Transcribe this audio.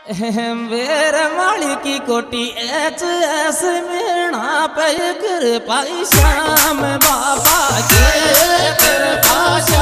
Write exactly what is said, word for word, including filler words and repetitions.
Where माली की कोटी H S Meena पे कृपा श्याम बाबा के कृपा।